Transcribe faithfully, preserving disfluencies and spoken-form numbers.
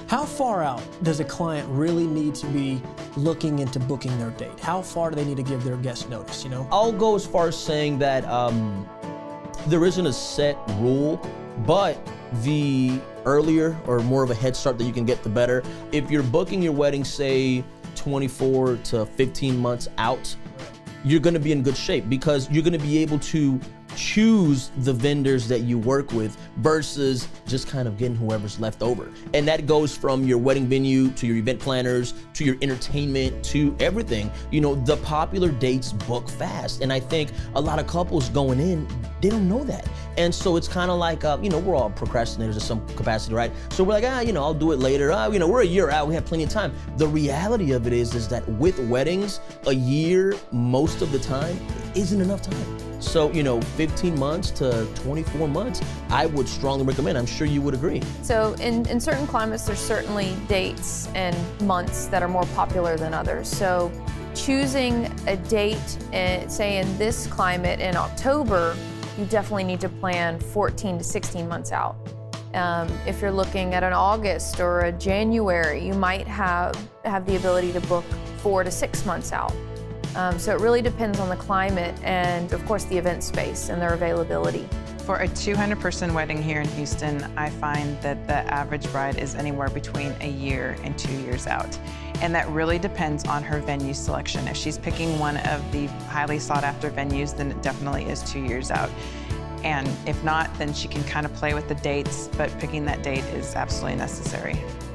How far out does a client really need to be looking into booking their date? How far do they need to give their guest notice, you know? I'll go as far as saying that um, there isn't a set rule, but the earlier or more of a head start that you can get, the better. If you're booking your wedding, say twenty-four to fifteen months out, you're gonna be in good shape because you're gonna be able to choose the vendors that you work with versus just kind of getting whoever's left over. And that goes from your wedding venue to your event planners to your entertainment to everything. You know, the popular dates book fast. And I think a lot of couples going in, they don't know that. And so it's kind of like, uh, you know, we're all procrastinators in some capacity, right? So we're like, ah, you know, I'll do it later. Ah, you know, we're a year out, we have plenty of time. The reality of it is, is that with weddings, a year, most of the time, isn't enough time. So, you know, fifteen months to twenty-four months, I would strongly recommend. I'm sure you would agree. So in, in certain climates, there's certainly dates and months that are more popular than others. So choosing a date, uh, say in this climate in October, you definitely need to plan fourteen to sixteen months out. Um, if you're looking at an August or a January, you might have, have the ability to book four to six months out. Um, so it really depends on the climate and, of course, the event space and their availability. For a two hundred person wedding here in Houston, I find that the average bride is anywhere between a year and two years out. And that really depends on her venue selection. If she's picking one of the highly sought after venues, then it definitely is two years out. And if not, then she can kind of play with the dates, but picking that date is absolutely necessary.